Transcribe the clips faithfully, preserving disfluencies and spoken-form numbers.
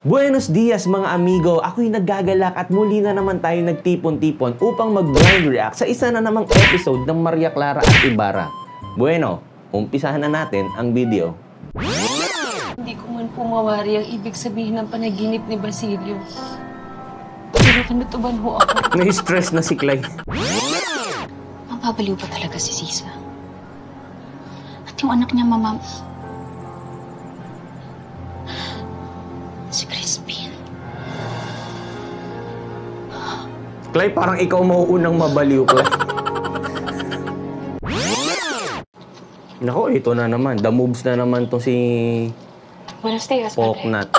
Buenos dias mga amigo, ako'y naggagalak at muli na naman tayo nagtipon-tipon upang mag-blind react sa isa na namang episode ng Maria Clara at Ibarra. Bueno, umpisahan na natin ang video. Hindi ko man pumawari ang ibig sabihin ng panaginip ni Basilio. Pero kanutuban ho ako. Na-stress na si Clay. Mapapaliw pa talaga si Sisa. At yung anak niya, mama... Si Crispin. Clay, parang ikaw mauunang mabaliw, Clay. Nako, ito na naman. The moves na naman to si... Buenos dias, Poknat.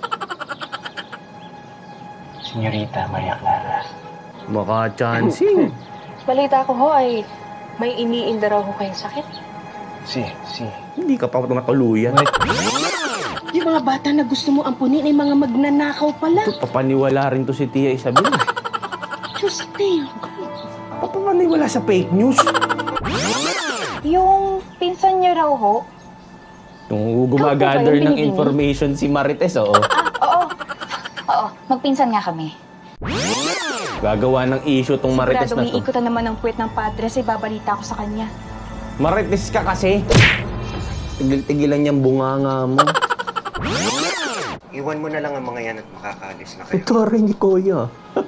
Senyorita Maria Clara. Baka chancing. Balita ko ho ay may iniinda raw ho kayong sakit. Si, si. Hindi ka pa matuluyan. Yung mga bata na gusto mo ampunin ay mga magnanakaw pala. Ito, papaniwala rin to si Tia Isabel. Diyos tayo. Papaniwala sa fake news. Yung pinsan niyo raw ho? Yung gumagather ng information si Marites, oo. Ah, oo. Oo, magpinsan nga kami. Gagawa ng issue tong Marites na to. Sigurado umiikutan naman ng puwet ng padre sa ibabalita ko sa kanya. Marites ka kasi. Tigil-tigilan niyang bunganga mo. Iwan mo na lang ang mga yan at makakaalis na kayo. Ito rin ni Kuya.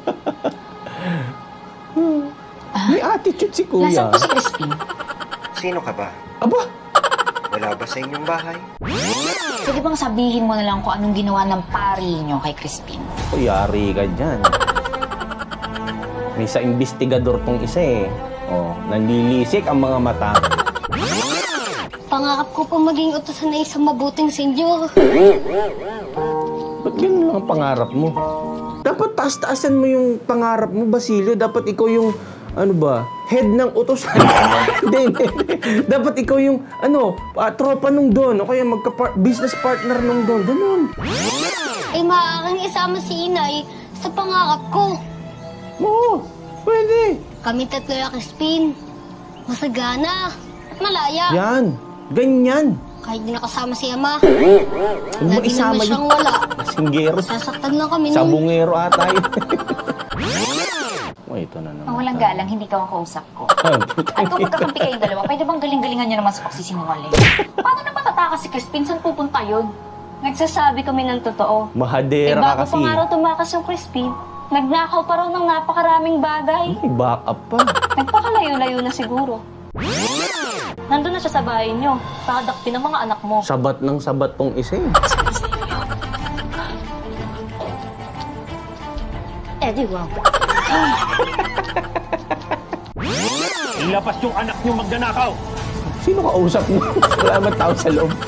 May attitude si Kuya. Nasaan po si Crispin? Sino ka ba? Aba! Wala ba sa inyong bahay? Pwede bang sabihin mo na lang kung anong ginawa ng pari niyo kay Crispin? O, yari ka dyan. May sa investigador tong isa eh. O, nanlilisik ang mga mata. Pangarap ko po maging utusan na isang mabuting senyor. Ba't ganun lang ang pangarap mo? Dapat taas-taasan mo yung pangarap mo, Basilio. Dapat ikaw yung, ano ba, head ng utusan. Hindi, hindi. Dapat ikaw yung, ano, uh, tropa nung doon. O kaya magka-business partner nung doon. Ganun. Ay maaaring isama si inay sa pangarap ko. Oo, pwede. Kami tatlo na Crispin. Masagana at malaya. Yan. Ganyan. Kahit di nakasama si ama. Huwag mo Lagi isama naman siyang wala. Singgero. Sasaktan lang kami nun. Sabungero ata yun. Oh, ito na naman. Ang walang galang, hindi ka ang kausap ko. At kung magkakampi kayong dalawa, pwede bang galing-galingan niyo naman sa pagsisinungaling? Paano na matatakas si Crispin? Saan pupunta yun? Nagsasabi kami ng totoo. Mahadera Eh, ka bago kasi. pa nga raw tumakas yung Crispin, nagnakaw pa raw ng napakaraming bagay. Ay, back up pa. Nagpakalayo-layo na siguro. Nandun na siya sa bahay niyo, pakadakpin ng mga anak mo. Sabat ng sabat tong isa eh. Eh di wow. Ilabas yung anak niyo magnanakaw! Sino kausap mo? Wala ba tao sa loob?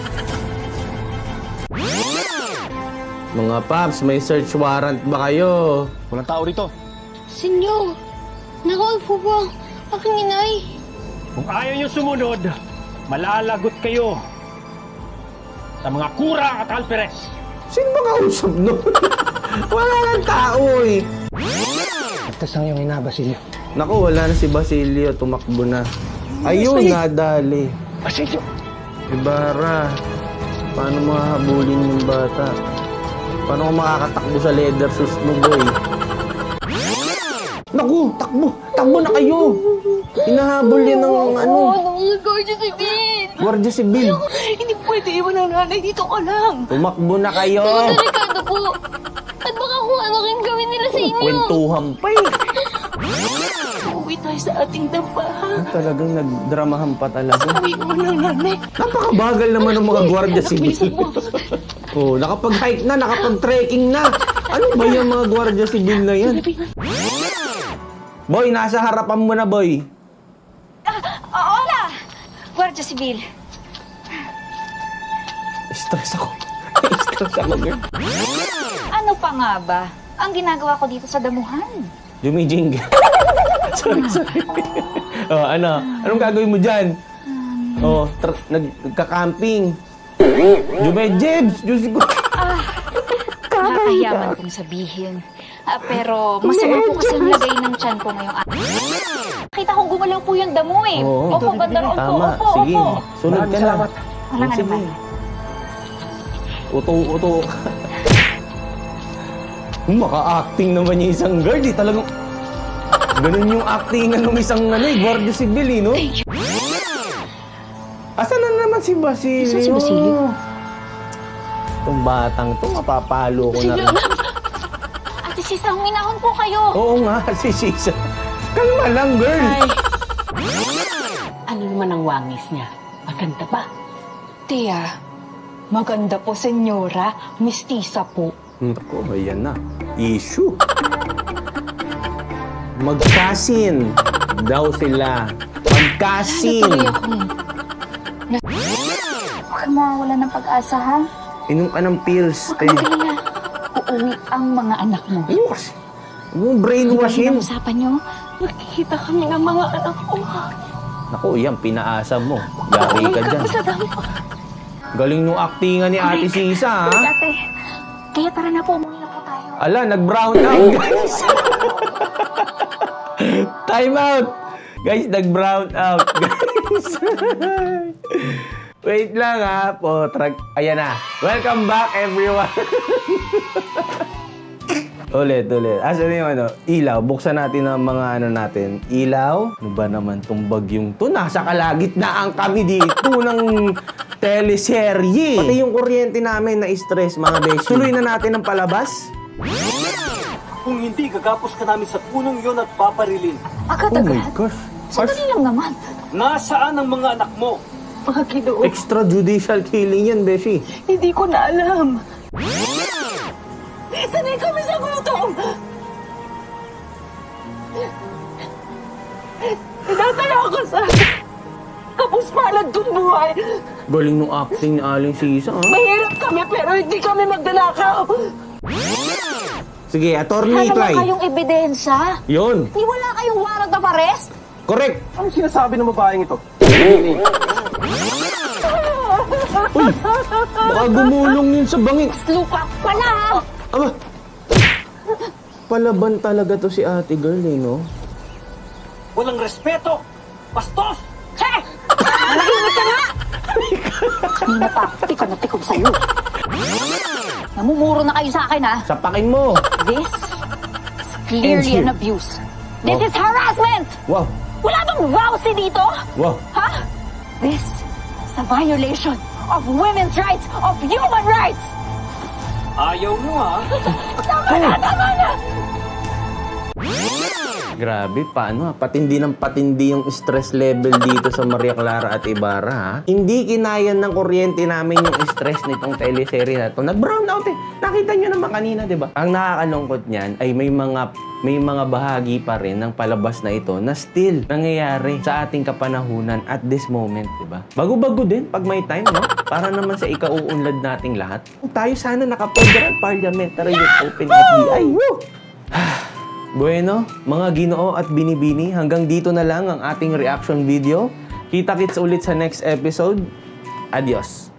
Mga paps, may search warrant ba kayo? Walang tao rito. Senyor, nakaupo po po aking inay. Kung ayaw niyo sumunod, malalagot kayo sa mga kura at alperes. Sino ba kausap nun? Wala lang tao eh. Ligtas lang yung ina, Basilio. Naku, wala na si Basilio. Tumakbo na. Ayun, nadali. Basilio! Ibarra, paano mahabulin yung bata? Paano ko makakatakbo sa leather shoes mo, boy? Naku, takbo! Takbo na kayo! Hinahabol yan ng ano? Oo, nung Guardia Civil. Guardia Civil. Hindi pwede iwan ang nanay, dito ka lang. Tumakbo na kayo! Mga delikado po. At baka kung ano rin gawin nila sa inyo. Kwentuhan pa eh! Uuwi tayo sa ating dampahan. Talagang nagdramahan pa talaga. Uwi mo ng nanay. Napakabagal naman ng mga Guardia Civil. Oh, nakapag-hike na, nakapag-trekking na. Ano ba yung mga Guardia Civil na yan? Boy, nasa harapan mo na, boy. Oo na! Guardia Civil. Stress ako. Stress ako, girl. Ano pa nga ba ang ginagawa ko dito sa damuhan? Jumijingle. Sorry, sorry. Oh, ano? Anong gagawin mo dyan? Oh, nagka-camping. Jumejibs! Diyos ko. Ah, nakakahiyaman kong sabihin. Ah, pero masama po kasi ang lagay ng tiyan ko ngayong araw. Nakita kong gumalaw po yung damo eh. Oo. Opo, banda roon po. Tama. Opo, Sige. opo. Sunod ka na. Walang Sige. anuman. Uto-uto. Maka-acting naman yung isang girl, di talagang... Ganun yung actingan ng isang ano, eh, Guardia Civil, eh, no? Asan na naman si Basilio? Asan si Basilio? Itong batang to, mapapalo ko na rin. Ate Sisa, huminahon po kayo. Oo nga, si Sisa. Kalma lang, girl. Ano naman ang wangis niya? Maganda ba? Tia, maganda po, senyora. Mistisa po. Naku, ayan na. Issue. Magkasin daw sila. Magkasin. Tuloy ako. Huwag ka mawawala ng pag-asa, ha? Inom ka ng pills, Huwag te. ka magalala. Uuwi ang mga anak mo. Ano kasi? Huwag mong brainwashin. Ang usapan niyo, Nakikita kami ng mga anak ko. Naku, yan, pinaasa mo. Yari ka dyan. Sa dami ko. Galing nung actingan ni Ate Sisa, ha? ate. Kaya tara na po, umuwi na po tayo. Ala, nag-brown out, guys. Time out. Guys, nag-brown out, guys. Wait lang, ha. Potrag. Ayan na. Welcome back, everyone. Ulit, ulit. Asan yung ano? Ilaw. Buksan natin ang mga ano natin. Ilaw. Ano ba naman tong bagyong to? Nasa kalagitnaan kami dito ng teleserye. Pati yung kuryente namin na stress, mga beshi. Tuloy na natin ang palabas. Kung hindi, gagapos ka namin sa punong yon at paparilin. Oh Agad-agad? my gosh. Sandali lang naman. Nasaan ang mga anak mo? Mga Ginoo, Extrajudicial killing yan, beshi. hindi ko na alam. Sanay kami sa gutom! Tinataya ako sa kapos palad kong buhay. Galing nung acting ni Aling Sisa, ha? Mahirap kami pero hindi kami magdanakaw. Sige, attorney, Wala try. naman kayong ebidensya. Yun. Di wala kayong warrant of arrest? Correct. Anong sinasabi ng babaeng ito? Baka gumulong yun sa bangin. Lupa pala! Aba. Palaban talaga to si ate girl, eh, no? Walang respeto! Bastos! Che! Manahimik ka nga! Kanina pa, tika na tikog sa'yo. Namumuro na kayo sa akin, ha? Sapakin mo. This is clearly an abuse. This Oh. is harassment! Wow. Wala bang vowsy dito? Wow. Ha? This is a violation of women's rights, of human rights! Ayaw mo, ha? Tama na, tama na! Grabe, paano ha? Patindi ng patindi yung stress level dito sa Maria Clara at Ibarra, ha? Hindi kinayan ng kuryente namin yung stress nitong teleserye na to. Nag-brown out eh. Nakita nyo naman kanina, di ba? Ang nakakalungkot niyan ay may mga may mga bahagi pa rin ng palabas na ito na still nangyayari sa ating kapanahunan at this moment, di ba? Bago-bago din pag may time, no? Para naman sa ikauunlad nating lahat. Tayo sana naka-federal parliamentary with open F B I. Woo! Bueno, mga Ginoo at Binibini, hanggang dito na lang ang ating reaction video. Kita-kits ulit sa next episode. Adios!